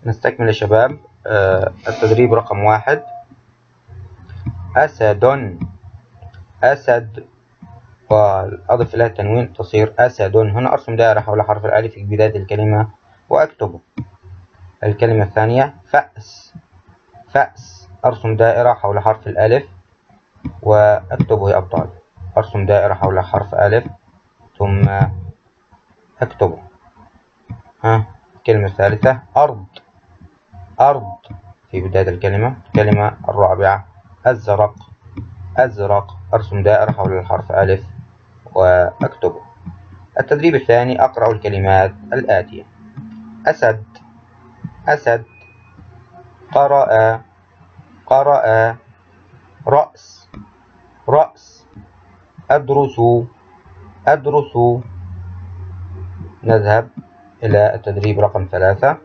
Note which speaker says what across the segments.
Speaker 1: نستكمل يا شباب. التدريب رقم 1. أسد، أسد، وأضف إليها التنوين تصير أسد. هنا أرسم دائرة حول حرف الألف في بداية الكلمة وأكتبه. الكلمة الثانية فأس، فأس، أرسم دائرة حول حرف الألف وأكتبه يا أبطال. أرسم دائرة حول حرف ألف ثم أكتبه. الكلمة الثالثة أرض، أرض في بداية الكلمة. الكلمة الرابعة أزرق، أزرق، أرسم دائرة حول الحرف ألف وأكتبه. التدريب الثاني أقرأ الكلمات الآتية: أسد، أسد، قرأ، قرأ، رأس، رأس، أدرس، أدرس. نذهب إلى التدريب رقم 3،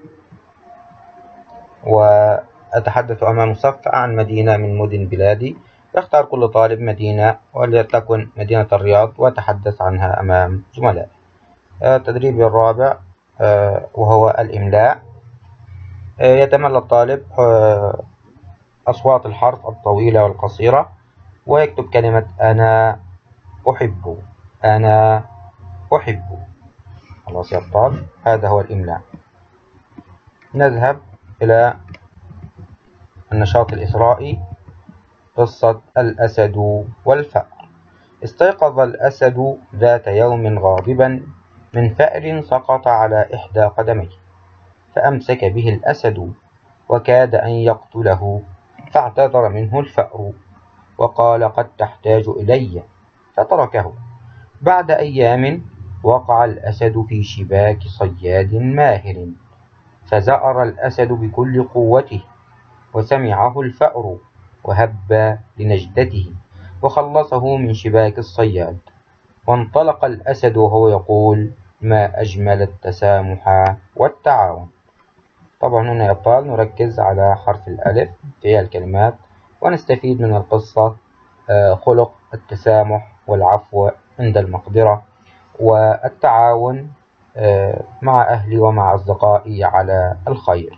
Speaker 1: وأتحدث أمام الصف عن مدينة من مدن بلادي. يختار كل طالب مدينة ولتكن مدينة الرياض وأتحدث عنها أمام زملائي. التدريب الرابع وهو الإملاء. يتملى الطالب أصوات الحرف الطويلة والقصيرة ويكتب كلمة أنا أحب، أنا أحب. خلاص يا أبطال، هذا هو الإملاء. نذهب إلى النشاط الإسرائي. قصة الأسد والفأر. استيقظ الأسد ذات يوم غاضبا من فأر سقط على إحدى قدميه، فأمسك به الأسد وكاد أن يقتله، فاعتذر منه الفأر وقال قد تحتاج إلي، فتركه. بعد أيام وقع الأسد في شباك صياد ماهر، فزأر الأسد بكل قوته، وسمعه الفأر وهب لنجدته وخلصه من شباك الصياد. وانطلق الأسد وهو يقول ما أجمل التسامح والتعاون. طبعا هنا يا أبطال نركز على حرف الألف في الكلمات ونستفيد من القصة خلق التسامح والعفو عند المقدرة والتعاون مع أهلي ومع أصدقائي على الخير.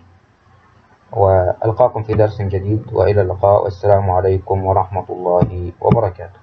Speaker 1: وألقاكم في درس جديد، وإلى اللقاء، والسلام عليكم ورحمة الله وبركاته.